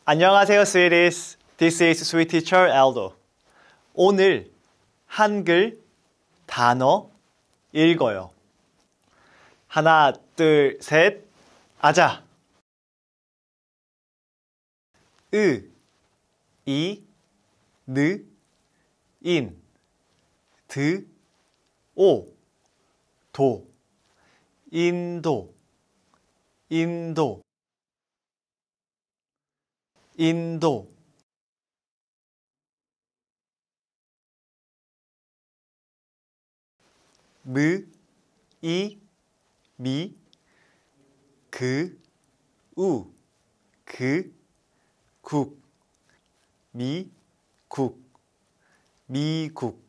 안녕하세요, sweeties. This is sweet teacher Aldo. 오늘 한글 단어 읽어요. 하나, 둘, 셋, 아자. 으, 이, 느, 인, 드, 오, 도, 인도, 인도, 인도. 무, 이, 미, 그, 우, 그, 국, 미, 국, 미국,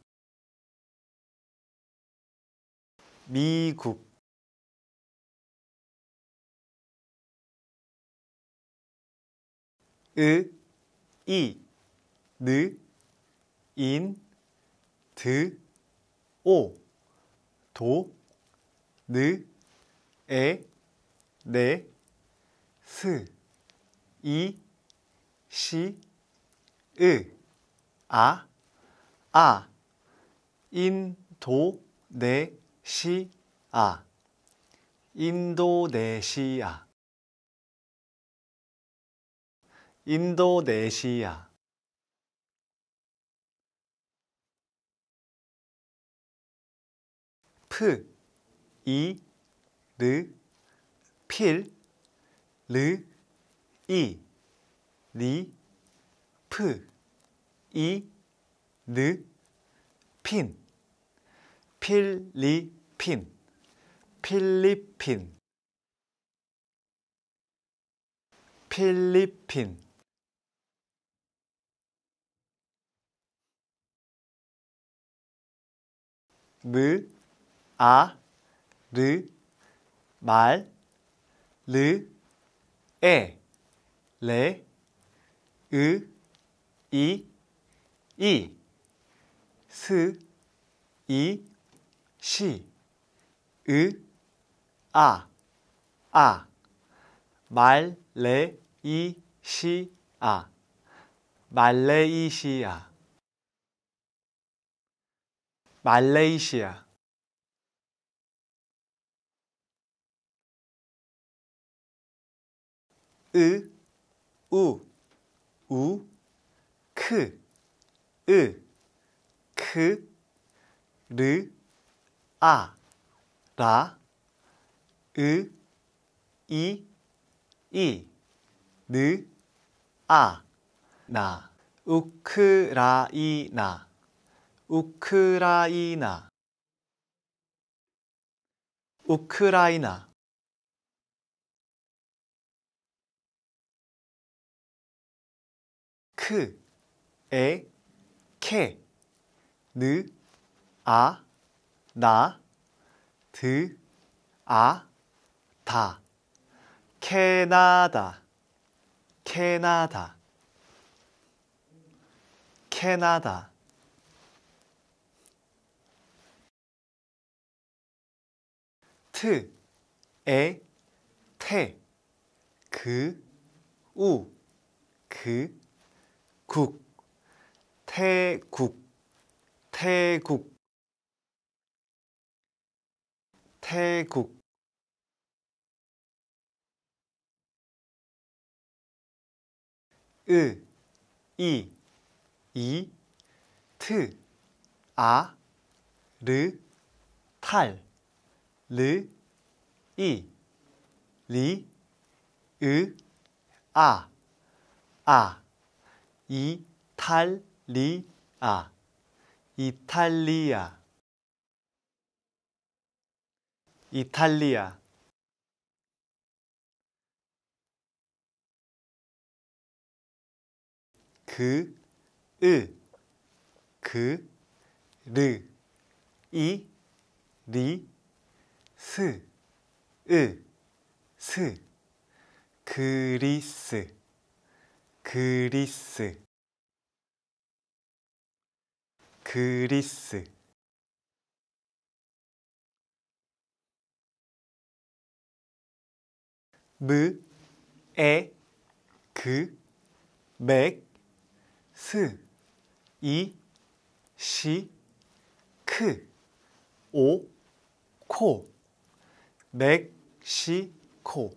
미국. 으, 이, 느, 인, 드, 오, 도, 느, 에, 네, 스, 이, 시, 으, 아, 인, 도, 네, 시, 아, 인도네시아, 인도네시아. 프, 이, 르, 필, 르, 이, 리, 프, 이, 느, 핀, 필리핀, 필리핀, 필리핀. 무, 아, 르, 말, 르, 에, 레, 으, 이, 스, 이, 시, 으, 아, 말레이시아, 말레이시아, 말레이시아. 으, 우, 크, 으, 크, 르, 아, 라, 으, 이, 느, 아, 나. 우크라이나, 우크라이나, 우크라이나. 크, 에, 케, 느, 아, 나, 드, 아, 다. 캐나다, 캐나다, 캐나다. 트, 에, 태, 그, 우, 그, 국, 태국, 태국, 태국. 으, 이, 트, 아, 르, 탈, 르, 이, 리, 으, 아, 이탈리아, 이탈리아, 이탈리아. 그, 으, 그, 르, 이, 리, 스, 으, 스, 그리스, 그리스, 그리스. 무, 에, 그, 맥, 스, 이, 시, 크, 오, 코, 멕시코,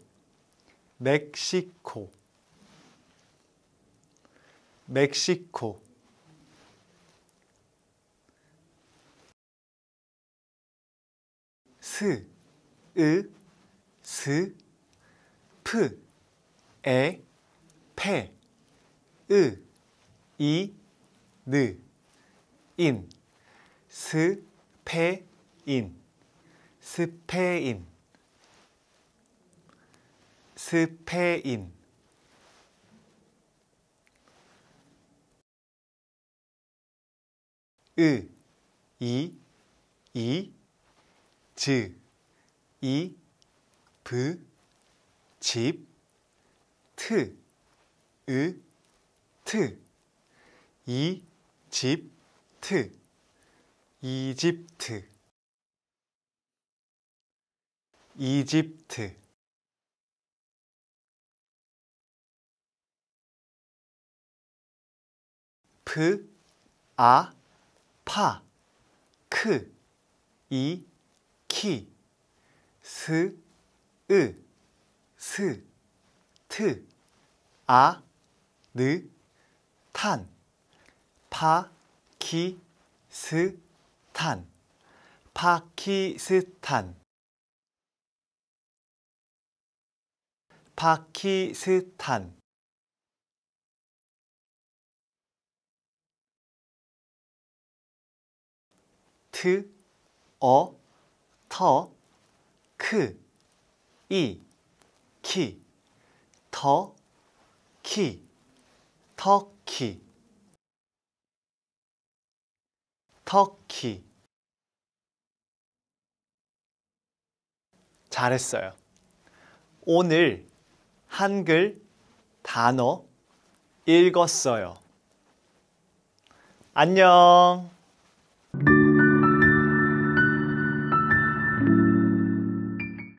멕시코, 멕시코. 스, 으, 스, 프, 에, 페, 으, 이, 느, 인, 스페인, 스페인, 스페인. 으, 이, 즈, 이, 브, 집, 트, 으, 트, 이, 집, 트, 이집트, 이집트. 프, 아, 파, 크, 이, 키, 스, 으, 스, 트, 아, 느, 탄, 파, 키, 스, 탄, 파키스탄, 파키스탄. 트, 어, 터, 크, 이, 키, 터, 키, 터키, 터키. 잘했어요. 오늘 한글 단어 읽었어요. 안녕.